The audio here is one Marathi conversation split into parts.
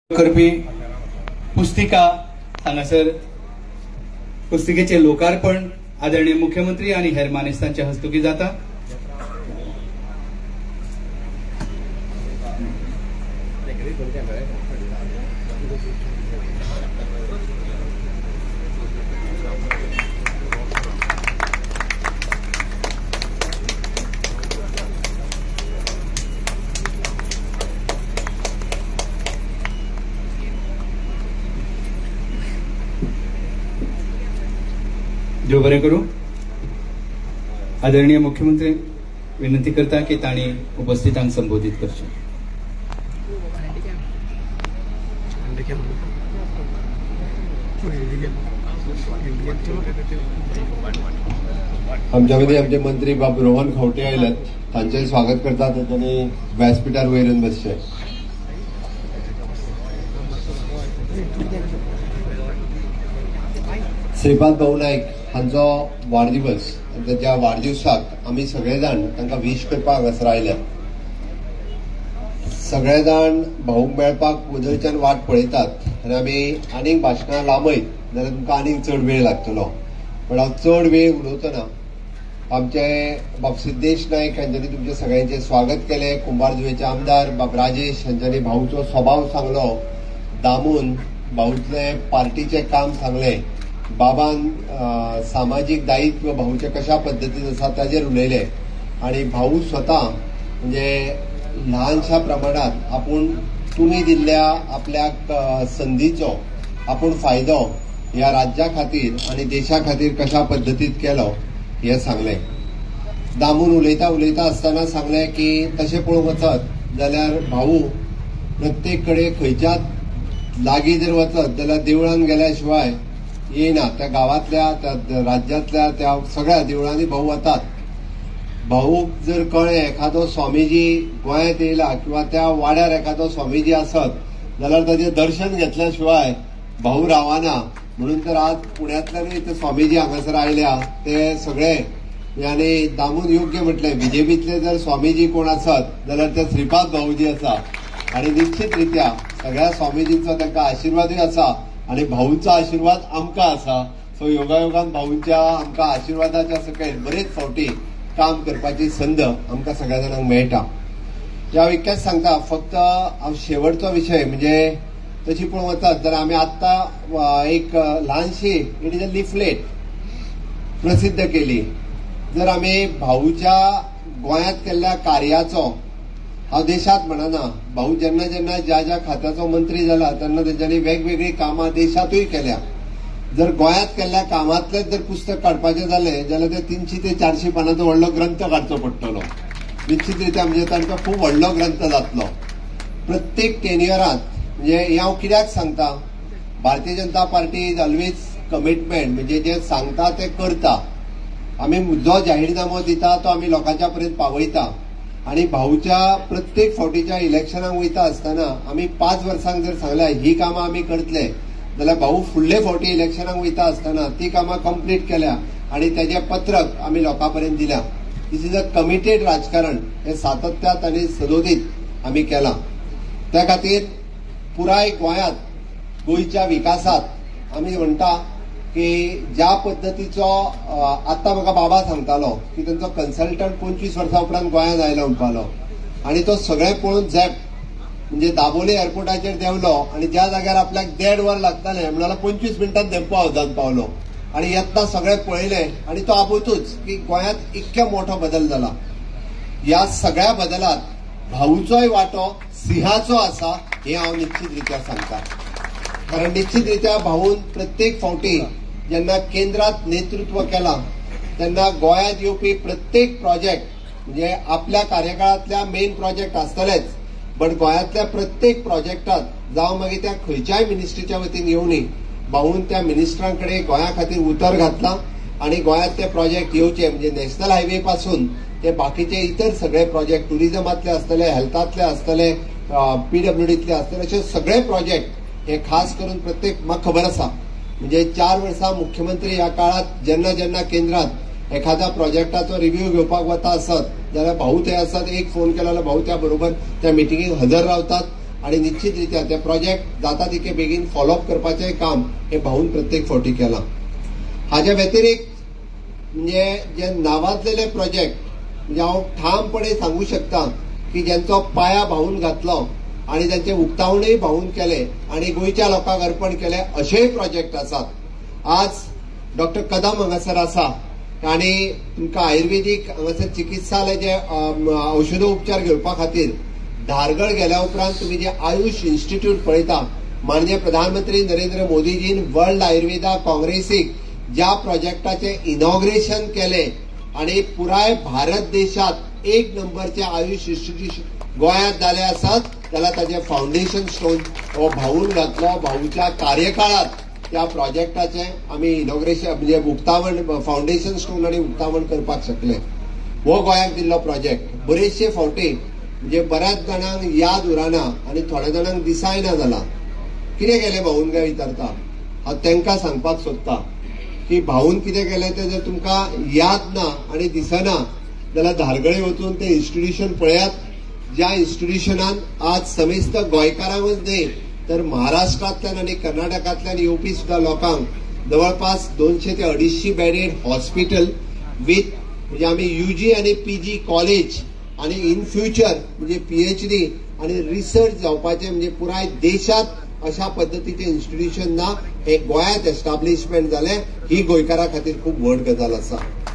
करपी पुस्तिका हांगासर पुस्तिकेचे लोकार्पण आदरणीय मुख्यमंत्री आणि हेर मानेस्तांच्या हस्तुकी जाता। देव बरें करूं। आदरणीय मुख्यमंत्री विनंती करता की तांणी उपस्थितांक संबोधित करचें। आमच्या मदीं आमचे मंत्री बाब रोहन खंवटे आयल्यात, तांचें स्वागत करता। तांच्यांनी व्यासपीठार वयरून बसचें। श्रीपाद भाऊ नायक हांचो वाडदिवस, ताच्या वाडदिवसाक आमी सगळे जाण तांकां विश करपाक हांगासर आयल्या। सगळे जाण भाऊक मेळपाक वदळच्यान वाट पळयतात आनी आमी आनीक भाशणां लांबयत जाल्यार तुमकां आनीक चड वेळ लागतलो, पण हांव चड वेळ उलोवतना आमचे बाब सिद्धेश नायक हांच्यांनी तुमचे सगळ्यांचे स्वागत केलें। कुंभारजुवेचे आमदार बाब राजेश हांच्यांनी भाऊचो स्वभाव सांगलो, दामून भाऊतलें पार्टीचें काम सांगलें, बाबान सामाजीक दायित्व भाऊचे कशा पद्दतीन आसा ताजेर उलयले आणि भाऊ स्वता म्हणजे ल्हानशा प्रमाणात आपूण तुमी दिल्ल्या आपल्याक संधीचो आपूण फायदो ह्या राज्या खातीर आणि देशा खातीर कशा पद्दतीत केलो हे सांगले। दामून उलयता उलयता आसतना सांगले की तशें पळोवंक वचत जाल्यार भाऊ प्रत्येक कडेन खंयच्याच लागीं जर वचत जाल्यार देवळान गेल्या शिवाय येना। त्या गावातल्या त्या राज्यातल्या त्या सगळ्या देवळांनी भाऊ वतात। भाऊक जर कळ्ळें एखादो स्वामीजी गोंयांत येयला किंवा त्या वाड्यार एखादो स्वामीजी आसत जाल्यार ताचें दर्शन घेतल्या शिवाय भाऊ रावना। म्हणून तर आज पुण्यातल्यानूय ते स्वामीजी हांगासर आयल्या ते सगळे आनी दामून योग्य म्हटलें बीजेपीतले जर स्वामीजी कोण आसत जाल्यार ते श्रीपाद भाऊजी आसा आणि निश्चितरित्या सगळ्या स्वामीजींचो तांकां आशिर्वादूय आसा आणि भाऊंचा आशीर्वाद आमकां आसा। सो योगायोगान भाऊंच्या आमकां आशिर्वादाच्या सकयल बरेच फावटी काम करपाची संद आमकां सगळ्या जाणांक मेळटा। ह्या इतकेंच सांगता, फक्त हांव शेवटचो विशय म्हणजे तशी पळोवंक वचत जाल्यार आमी आत्तां एक ल्हानशी इट इज अ लिफलेट प्रसिद्ध केली। जर आमी भाऊच्या गोंयांत केल्ल्या कार्याचो हांव देशात म्हणना, भाऊ जेन्ना जेन्ना ज्या ज्या खात्याचो मंत्री जाला तेन्ना तेच्यांनी वेगवेगळी कामां देशातूय केल्या। जर गोंयांत केल्ल्या कामांतलेच जर पुस्तक काडपाचें जालें जाल्यार ते 300 ते 400 पानांचो व्हडलो ग्रंथ काडचो पडटलो। निश्चितरित्या म्हणजे तांकां खूब व्हडलो ग्रंथ जातलो। प्रत्येक टेन्युअरांत म्हणजे हे हांव कित्याक सांगता, Bharatiya Janata Party is always commitment म्हणजे जे सांगता ते करता। आमी जो जाहीरनामो दिता तो आमी लोकांच्या पर्यंत पावयता आणि भाऊच्या प्रत्येक फावटीच्या इलेक्शनाक वयता आसतना आमी 5 वर्सांक जर सांगल्या ही कामां आमी करतले जाल्यार भाऊ फुडले फावटी इलेक्शनाक वयता आसतना ती कामां कंप्लीट केल्या आणि तेजें पत्रक आमी लोकां पर्यंत दिल्या। दिस इज अ कमिटेड राजकारण, हे सातत्यात आणि सदोदीत आमी केलां। त्या खातीर पुराय गोंयांत गोंयच्या विकासात आमी म्हणटा की ज्या पद्दतीचो आत्तां म्हाका बाबा सांगतालो की तांचो कन्सल्टंट 25 वर्सां उपरांत गोंयांत आयलो म्हणपालो आणि तो सगळें पळोवन झॅप म्हणजे दाबोळे एअरपोर्टाचेर देंवलो आणि ज्या जाग्यार आपल्याक 1.5 वर लागतालें म्हणल्यार 25 मिनटांत देंपो हावजांत पावलो आणि येतना सगळें पळयलें आणि तो आपूचूच की गोंयांत इतके मोठो बदल जाला। ह्या सगळ्या बदलात भाऊचोय वांटो सिंहाचो आसा हें हांव निश्चितरित्या सांगता। कारण निश्चितरित्या भाऊन प्रत्येक फावटी जेन्ना केंद्रात नेतृत्व केला तेन्ना गोंयांत येवपी प्रत्येक प्रोजेक्ट म्हणजे आपल्या कार्यकाळांतल्या मेन प्रोजेक्ट आसतलेच, बट गोंयांतल्या प्रत्येक प्रोजेक्टात जावं मागीर त्या खंयच्याय मिनिस्ट्रीच्या वतीन येवनी भाऊन त्या मिनिस्टरां कडेन गोंया खातीर उतर घातला आणि गोंयांत ते प्रोजेक्ट येवचे म्हणजे नॅशनल हायवे पासून ते बाकीचे इतर सगळे प्रोजेक्ट टुरिजमातले आसतले, हेल्थातले आसतले, PWDतले आसतले, असे सगळे प्रोजेक्ट हे खास करून प्रत्येक म्हाका खबर आसा म्हणजे 4 वर्सां मुख्यमंत्री ह्या काळात जेन्ना जेन्ना केंद्रात एखाद्या प्रोजेक्टाचो रिव्ह्यू घेवपाक वता आसत जाल्यार भाऊ ते आसात, एक फोन केला जाल्यार भाऊ त्या बरोबर त्या मिटिंगेक हजर रावतात आणि निश्चितरित्या ते प्रोजेक्ट जाता तितके बेगीन फॉलोअप करपाचें काम हे भाऊन प्रत्येक फावटी केलां. हाच्या व्यतिरिक्त म्हणजे जे नावाजलेले प्रोजेक्ट म्हणजे हांव ठामपणे सांगू शकता की ज्यांचो पाया भाऊन घातलो आणि त्यांचे उक्तावणूय भाऊन केले आणि गोंयच्या लोकांक अर्पण केले अशेय प्रोजेक्ट आसात. आज डॉक्टर कदम हांगासर आसा आणि तुमकां आयुर्वेदीक हांगासर चिकित्सालय जे औषधोपचार घेवपा खातीर धारगळ गेल्या उपरांत तुम्ही जे आयुष इन्स्टिट्यूट पळयता, माननीय प्रधानमंत्री नरेंद्र मोदीजीन वर्ल्ड आयुर्वेदा काँग्रेसीक ज्या प्रोजेक्टाचे इनॉग्रेशन केले आणि पुराय भारत देशात एक नंबरचे आयुष इन्स्टिट्यूशन गोंयांत जाले आसात, जाल्यार ताचे फाउंडेशन स्टोन हो भाऊन घातलो. भाऊच्या कार्यकाळात त्या प्रोजेक्टाचे आमी इनॉग्रेशन म्हणजे उक्तावण फाउंडेशन स्टोन आणि उक्तावण करपाक शकले. हो गोंयाक दिल्लो प्रोजेक्ट बरेचशे फावटी म्हणजे बऱ्याच जाणांक याद उरना आणि थोड्या जाणांक दिसायना जाला. कितें केलें भाऊन काय विचारता, हांव तांकां सांगपाक सोदता की भाऊन कितें केलें तें जर तुमकां याद ना आणि दिसना जाल्यार धारगळे वचून तें इन्स्टिट्यूशन पळयात. ज्या इन्स्टिट्यूशनान आज समेस्त गोंयकारांकच न्हय तर महाराष्ट्रांतल्यान आणि कर्नाटकांतल्यान येवपी सुद्धा लोकांक जवळपास 200 ते 250 बेडेड हॉस्पिटल विथ म्हणजे आमी यूजी आणि पीजी कॉलेज आणि इन फ्युचर म्हणजे पीएचडी आणि रिसर्च जावपाचे म्हणजे पुराय देशात अशा पद्धतीचे इन्स्टिट्यूशन ना हे गोंयांत एस्टाब्लिशमेंट जाले. ही गोंयकारां खातीर खूब व्हड गजाल आसा.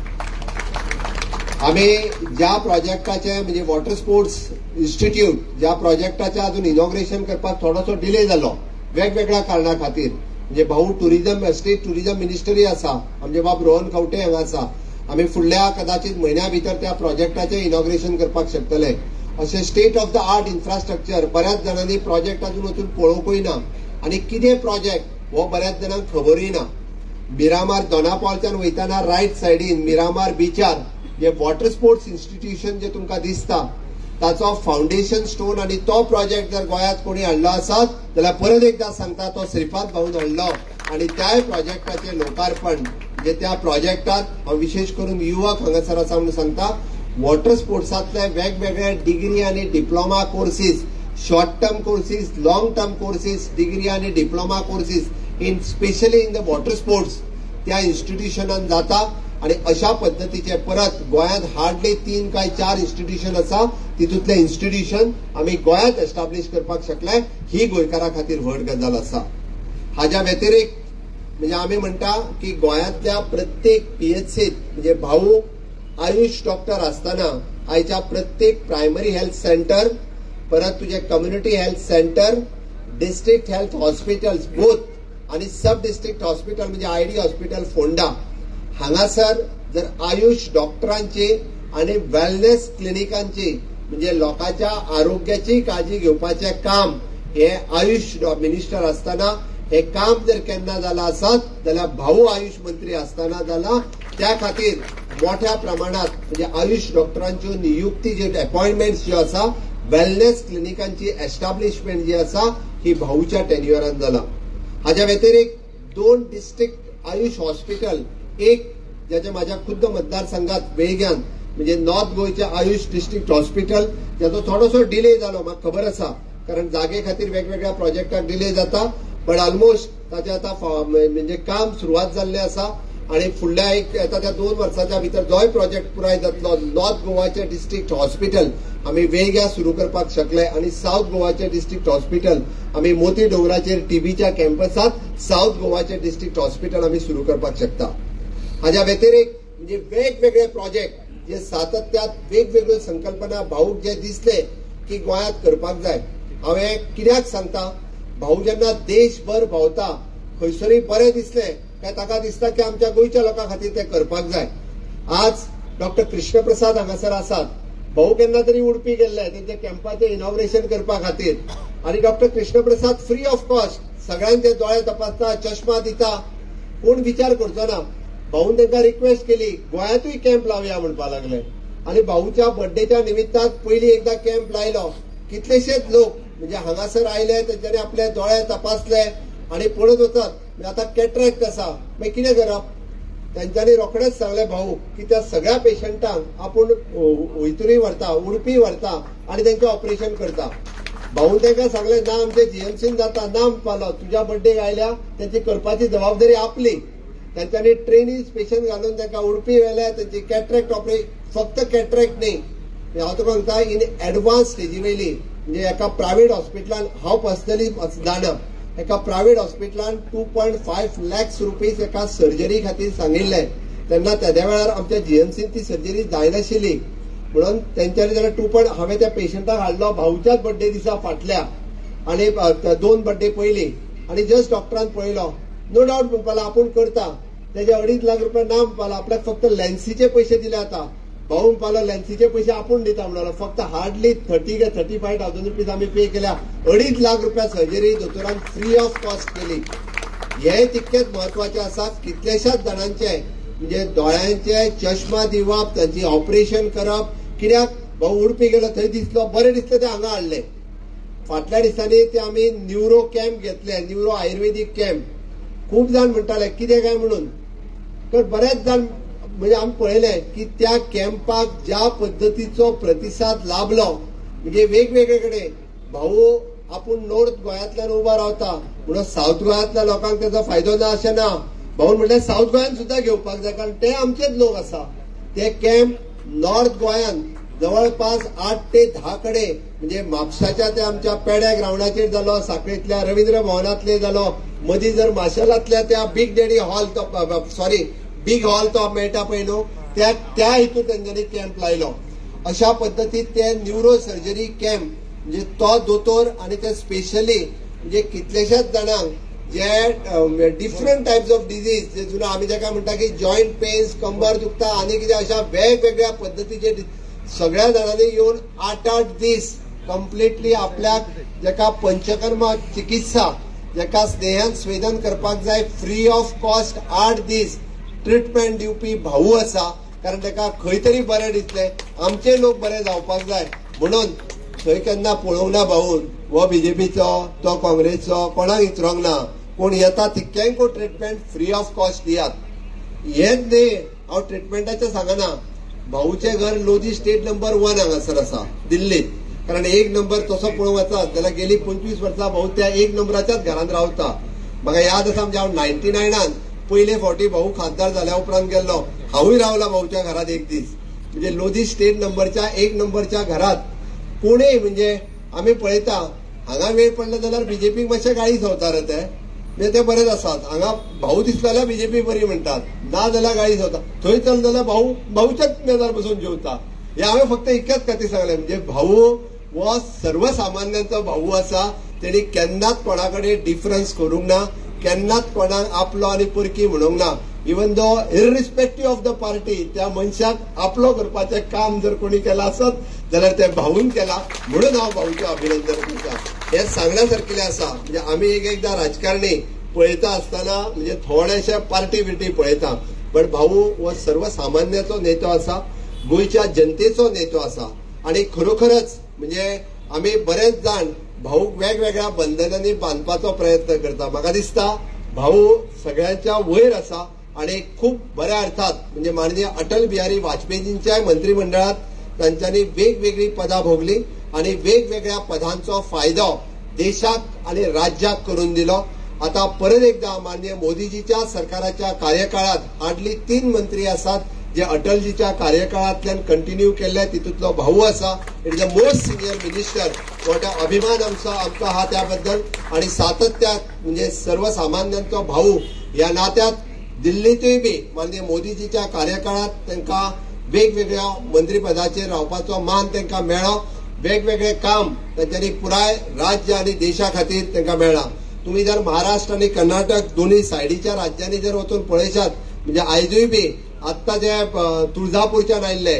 आमी ज्या प्रोजेक्टाचे म्हणजे वॉटर स्पोर्ट्स इन्स्टिट्यूट ज्या प्रोजेक्टाचे अजून इनॉग्रेशन करपाक थोडोसो डिले जालो वेगवेगळ्या कारणां खातीर म्हणजे भाऊ टुरिझम स्टेट टुरिझम मिनिस्टरी आसा आमचे बाब रोहन खंवटे हांगा आसा. आमी फुडल्या कदाचित म्हयन्या भितर त्या प्रोजेक्टाचे इनॉग्रेशन करपाक शकतले. अशें state of the art infrastructure बऱ्याच जाणांनी प्रोजेक्ट अजून वचून पळोवंकूय ना आणि कितें प्रोजेक्ट हो बऱ्याच जाणांक खबरूय ना. मिरामार दोनापावलच्यान वयताना रायट सायडीन मिरामार बीचार जे वॉटर स्पोर्ट्स इन्स्टिट्यूशन जे तुमकां दिसता ताचो फाउंडेशन स्टोन आणि तो प्रोजेक्ट जर गोंयांत कोणी हाडलो आसत जाल्यार परत एकदा सांगता तो श्रीपाद भाऊन हाडलो आणि त्याय प्रोजेक्टाचे लोकार्पण जे त्या प्रोजेक्टात हांव विशेष करून युवक हांगासर आसा म्हणून सांगता. वॉटर स्पोर्ट्सांतले वेगवेगळे डिग्री आणि diploma courses, short term courses, long term courses, degree आणि diploma courses in specially in the water sports त्या इन्स्टिट्यूशनान जाता आणि अशा पद्धतीचे परत गोंयांत हार्डली 3 काय 4 इन्स्टिट्यूशन आसा. तितूंतले इन्स्टिट्यूशन आमी गोंयांत एस्टाब्लिश करपाक शकले. ही गोंयकारां खातीर व्हड गजाल आसा. हाच्या व्यतिरिक्त म्हणजे आमी म्हणटा की गोंयांतल्या प्रत्येक पीएचसीत म्हणजे भाऊ आयुष डॉक्टर आसतना आयच्या प्रत्येक प्रायमरी हेल्थ सेंटर परत तुझे community health centre district health hospitals both आणि सब डिस्ट्रिक्ट हॉस्पिटल म्हणजे आयडी हॉस्पिटल फोंडा हांगासर जर आयुष डॉक्टरांची आणि वेलनेस क्लिनिकांची म्हणजे लोकांच्या आरोग्याची काळजी घेवपाचे काम हे आयुष मिनिस्टर असताना हे काम जर केन्ना जालां आसत जाल्यार भाऊ आयुष मंत्री असताना जालां. त्या खातीर मोठ्या प्रमाणात म्हणजे आयुष डॉक्टरांच्यो नियुक्ती जे अपॉइंटमेंट्स ज्यो आसा वेलनेस क्लिनिकांची एस्टाब्लिशमेंट जी आसा ही भाऊच्या टेन्युअरान जाला. हाच्या व्यतिरिक्त 2 डिस्ट्रिक्ट आयुष हॉस्पिटल एक ज्याचे माझ्या खुद्द मतदारसंघात वेळग्यान म्हणजे नॉर्थ गोयचे आयुष डिस्ट्रिक्ट हॉस्पिटल ज्याचो थोडोसो डिले जालो म्हाका खबर आसा कारण जागे खातीर वेगवेगळ्या प्रोजेक्टाक डिले जाता पण ऑलमोस्ट ताचे आता म्हणजे काम सुरवात जाल्लें आसा आणि फुडल्या येता त्या 2 वर्सांच्या भितर जोय प्रोजेक्ट पुराय जातलो नॉर्थ गोवाचे डिस्ट्रिक्ट हॉस्पिटल आमी वेगळ्या सुरू करपाक शकले आणि साऊथ गोवाचे डिस्ट्रिक्ट हॉस्पिटल आमी मोती डोंगराचेर टीबीच्या कॅम्पसात साऊथ गोवाचे डिस्ट्रिक्ट हॉस्पिटल आमी सुरू करपाक शकता. हाच्या व्यतिरिक्त म्हणजे वेगवेगळे प्रोजेक्ट जे सातत्यात वेगवेगळ्यो संकल्पना भाऊक जे दिसले की गोंयांत करपाक जाय. हांवें कित्याक सांगता भाऊ जेन्ना देशभर भोंवता खंयसरूय बरें दिसलें काय ताका दिसता की आमच्या गोंयच्या लोकां खातीर तें करपाक जाय. आज डॉक्टर कृष्णप्रसाद हांगासर आसात. भाऊ केन्ना तरी उडपी गेल्ले तेंच्या कॅम्पाचें इनॉग्रेशन करपा खातीर आणि doctor Krishnaprasad free of cost सगळ्यांचे दोळे तपासता चष्मा दिता कोण विचार करचो ना. भाऊन तांकां रिक्वेस्ट केली गोंयांतूय कॅम्प लावया म्हणपा लागले आणि भाऊच्या बर्थडेच्या निमित्तान पयलीं एकदा कॅम्प लायलो. कितलेशेच लोक म्हणजे हांगासर आयले तेंच्यांनी आपले दोळे तपासले आणि पळत वचत आता कॅटरॅक्ट आसा मागीर कितें करप. तांच्यांनी रोखडेच सांगले भाऊ की त्या सगळ्या पेशंटांक आपूण वैतुरी व्हरता उडपी व्हरता आणि तांचें ऑपरेशन करता. भाऊन तांकां सांगलें ना आमच्या जीएमसीन जाता ना पालो तुज्या बर्थडे आयल्या त्याची करपाची जबाबदारी आपली. त्यांच्यानी ट्रेनीज पेशंट घालून तांकां उडपी व्हेल्या. त्यांची कॅट्रॅक्ट ऑपरेशन फक्त कॅट्रॅक्ट न्ही हांव तुका सांगता इन एडवान्स स्टेजी वयली म्हणजे एका प्रायव्हेट हॉस्पिटलान हांव पर्सनली जाणा एका प्रायव्हेट हॉस्पिटलान 2.5 lakhs रुपीज एका सर्जरी खातीर सांगिल्ले. तेन्ना त्या वेळार आमच्या जीएमसीन ती सर्जरी जायनाशिल्ली म्हणून तेंच्यांनी जाल्यार हांवें त्या पेशंटाक हाडलो भाऊच्याच बर्थडे दिसा फाटल्या आनी 2 बर्थडे पयलीं आनी जस्ट डॉक्टरान पळयलो नो डावट म्हणपालो आपूण करता. तेजे 2.5 लाख रुपया ना म्हणपालो आपल्याक फक्त लेन्सीचे पयशे दिले आता. भाऊ म्हणपालो लेन्सीचे पयशे आपूण दिता म्हणलो फक्त हार्डली 30 काय 35,000 रुपीज आमी पे केल्या. 2.5 लाख रुपया सर्जरी दोतोरान फ्री ऑफ कॉस्ट केली. हे तितकेच महत्वाचे आसा. कितलेशाच जाणांचे म्हणजे दोळ्यांचे चश्मा दिवप तांची ऑपरेशन करप. कित्याक भाऊ उडपी गेलो थंय दिसलो बरें दिसलें ते हांगा हाडले. फाटल्या दिसांनी ते आमी न्यूरो कॅम्प घेतले न्यूरो आयुर्वेदीक कॅम्प. खूब जाण म्हणटाले कितें काय म्हणून तर बरेच जाण म्हणजे आमी पळयलें की त्या कॅम्पाक ज्या पद्दतीचो प्रतिसाद लाभलो म्हणजे वेगवेगळे कडेन भाऊ आपूण नॉर्थ गोंयांतल्यान उबा रावता म्हणून साऊथ गोंयांतल्या लोकांक तेजो फायदो ना अशें ना. भाऊ म्हणलें साऊथ गोंयान सुद्दां घेवपाक जाय कारण ते आमचेच लोक आसा. ते कॅम्प नॉर्थ गोंयान जवळपास 8 ते 10 कडेन म्हणजे म्हापशाच्या ते आमच्या पेड्या ग्राउंडाचेर जालो साखळेंतल्या रवींद्र भवनांतले जालो मदीं जर माशेलांतल्या त्या big daddy hall big hall तो मेळटा पळय न्हू त्या हितून तेंच्यांनी कॅम्प लायलो. अशा पद्दतीन ते न्यूरो सर्जरी कॅम्प म्हणजे तो दोतोर आनी ते स्पेशली म्हणजे कितलेशेच जाणांक जे डिफरंट टायप्स ऑफ डिजीज जे जुने आमी जाका म्हणटा की जॉयंट पेन्स कंबर दुखता आनी कितें अशा वेगवेगळ्या पद्दतीचे सगळ्या जाणांनी येवन 8 दीस कम्प्लिटली आपल्याक जाका पंचकर्मा चिकित्सा जाका स्नेहान स्वेदन करपाक जाय फ्री ऑफ कॉस्ट 8 दीस ट्रिटमेंट दिवपी भाऊ आसा. कारण ताका खंय तरी बरें दिसलें आमचे लोक बरे जावपाक जाय म्हणून थंय केन्ना पळोवंक ना भाऊन हो बीजेपीचो तो काँग्रेसचो कोणाक विचारूंक ना. कोण येता तितक्यांक ट्रिटमेंट फ्री ऑफ कॉस्ट दियात. हेच न्ही हांव ट्रिटमेंटाचें सांगना. भाऊचें घर लोधी स्टेट नंबर 1 हांगासर आसा दिल्लीत. कारण 1 नंबर तसो पळोवंक वचत जाल्यार गेली 25 वर्सां भाऊ त्या 1 नंबराच्याच घरांत रावता. म्हाका याद आसा म्हणजे हांव 99 पयले फावटी भाऊ खासदार जाल्या उपरांत गेल्लो हांवूय रावला भाऊच्या घरात एक दीस. म्हणजे लोधी स्टेट नंबरच्या 1 नंबरच्या घरात कोणेय म्हणजे आमी पळयता हांगा वेळ पडलो जाल्यार बीजेपीक मातशें गाळी सवता रे ते म्हणजे ते बरेच आसात. हांगा भाऊ दिसलो जाल्यार बीजेपी बरी म्हणटात ना जाल्यार गाळी सवता. थंय चल जाल्यार भाऊच्याच मेजार बसून जेवता. हे हांवें फक्त इतक्याच खातीर सांगलें म्हणजे भाऊ हो सर्वसामान्यांचो भाऊ आसा. तेणी केन्नाच कोणा कडेन डिफरन्स करूंक ना. केन्नाच कोणाक आपलो आनी परकी म्हणूंक ना. Even though irrespective of the party त्या मनशाक आपलो करपाचें काम जर कोणी केला आसत जाल्यार ते भाऊन केला म्हणून हांव भाऊचें अभिनंदन करता. हे सांगण्यासारखें आसा. म्हणजे आमी एकदां राजकारणी पळयता आसतना म्हणजे थोडेशे पार्टी बिर्टी पळयता बट भाऊ हो सर्वसामान्याचो नेतो आसा. गोंयच्या जनतेचो नेतो आसा आनी खरोखरच म्हणजे आमी बरेच जाण भाऊक वेगवेगळ्या बंधनांनी बांदपाचो प्रयत्न करता. म्हाका दिसता भाऊ सगळ्यांच्या वयर आसा आणि खूप बऱ्या अर्थात म्हणजे माननीय अटल बिहारी वाजपेयींच्या मंत्रिमंडळात तांच्यांनी वेगवेगळी पदां भोगली आणि वेगवेगळ्या पदांचो फायदो देशाक आणि राज्याक करून दिलो. आता परत एकदा माननीय मोदीजीच्या सरकाराच्या कार्यकाळात हार्डली 3 मंत्री आसात जे अटलजीच्या कार्यकाळांतल्यान कंटिन्यू केल्ले. तितूंतलो भाऊ आसा. It is the most senior minister. मोठा अभिमान आमचा हा त्याबद्दल आणि सातत्यात म्हणजे सर्वसामान्यांचो भाऊ या नात्यात दिल्लीतूय बी माननीय मोदीजीच्या कार्यकाळात तांकां वेगवेगळ्या मंत्रीपदाचेर रावपाचो मान तांकां मेळ्ळो. वेगवेगळे काम तांच्यांनी पुराय राज्य आनी देशा खातीर तांकां मेळ्ळा. तुम्ही जर महाराष्ट्र आणि कर्नाटक दोन्ही सायडीच्या राज्यांनी जर वचून पळयशात म्हणजे आयजूय बी आत्ता जे तुळजापूरच्यान आयिल्ले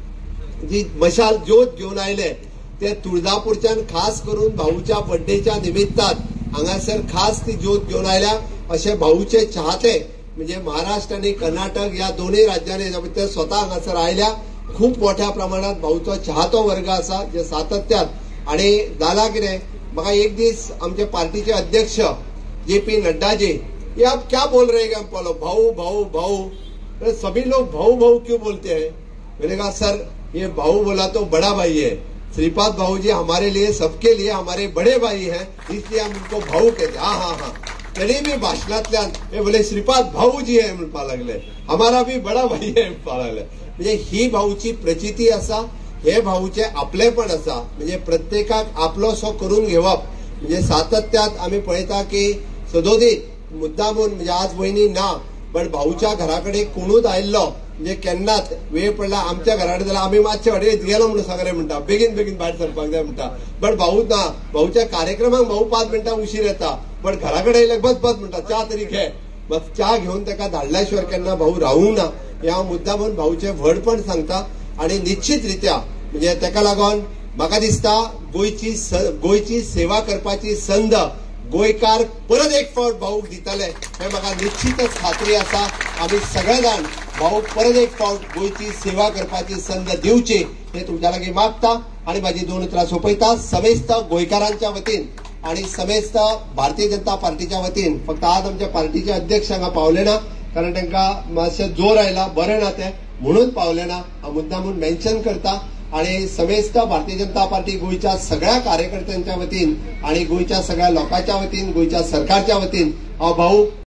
जी मशाल ज्योत घेवन आयले ते तुळजापूरच्यान खास करून भाऊच्या बर्थडेच्या निमित्तान हांगासर खास ती ज्योत घेवन आयल्या. अशे भाऊचे चाहते म्हणजे महाराष्ट्र आणि कर्नाटक या दोन्ही राज्यांनी ते स्वतः हांगासर आयल्या. खूप मोठ्या प्रमाणात भाऊचो चाहतो वर्ग आसा जे सातत्यात आणि जाला कितें म्हाका एक दीस आमचे पार्टीचे अध्यक्ष JP नड्डा जी ये आप क्या बोल रहे हैं बोलो भाऊ भाऊ भाऊ सभी लोग भाऊ भाऊ क्यों बोलते हैं. मैंने कहा सर ये भाऊ बोला तो बड़ा भाई है श्रीपाद भाऊ जी हमारे लिए सबके लिए हमारे बड़े भाई हैं, इसलिए हम उनको भाऊ कहते. हाँ. तरी बी भाषणातल्यान हे बोले श्रीपाद भाऊ जी आहे म्हणपा लागले, हमारा भी बड़ा भाई आहे म्हणपा लागले. म्हणजे ही भाऊची प्रचिती असा, हे भाऊचे आपलेपण असा. म्हणजे प्रत्येकाक आपलोसो करून घेवप. म्हणजे सातत्यात आम्ही पळयता की सदोदीत मुद्दामून, म्हणजे आज वहिनी ना पण भाऊच्या घराकडे कोणूच आयल्लो म्हणजे केन्नाच वेळ पडला आमच्या घराकडे जाल्यार आम्ही मातशे अडेच गेलो म्हणून सगळे म्हणटा, बेगीन भायर सरपाक जाय म्हणटा. पण भाऊ ना, भाऊच्या कार्यक्रमाक भाऊ 5 मिनिटां उशीर येता, पण घराकडे येयल्यार बस म्हणटा, चा तरी घे. मग चा घेऊन ताका धाडल्याशिवाय केन्ना भाऊ रावूं ना. ह्या मुद्दामून भाऊचे व्हडपण सांगता. आणि निश्चितरित्या म्हणजे ताका लागून म्हाका दिसता गोंयची सेवा करपाची संद गोंयकार परत एक फावट भाऊक दितले हे म्हाका निश्चितच खात्री आसा. आमी सगळे जाण भाऊ परत एक फावट गोंयची सेवा करपाची संद दिवची हे तुमच्या लागीं मागता. आणि माझी 2 उतरां सोंपयता. समेस्त गोंयकारांच्या वतीन आणि समेस्त भारतीय जनता पार्टीच्या वतीन, फक्त आज आमच्या पार्टीचे अध्यक्ष हांगा पावले ना कारण तांकां मातशें जोर आयला, बरें ना ते म्हणून पावले ना, हा मुद्दामून मेन्शन करता. आणि समेस्त भारतीय जनता पार्टी गोंयच्या सगळ्या कार्यकर्त्यांच्या वतीन आणि गोंयच्या सगळ्या लोकांच्या वतीन, गोंयच्या सरकारच्या वतीन हांव भाऊ